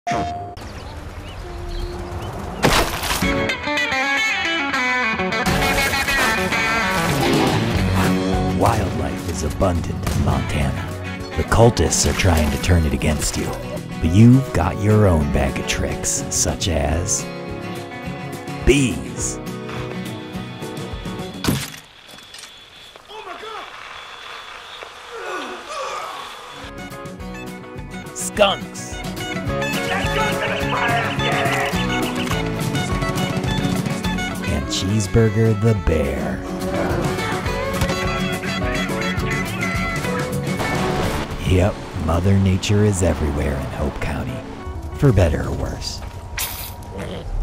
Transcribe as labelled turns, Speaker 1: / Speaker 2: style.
Speaker 1: Wildlife is abundant in Montana. The cultists are trying to turn it against you, but you've got your own bag of tricks, such as bees. Skunks. And Cheeseburger the bear. Yep, Mother Nature is everywhere in Hope County, for better or worse.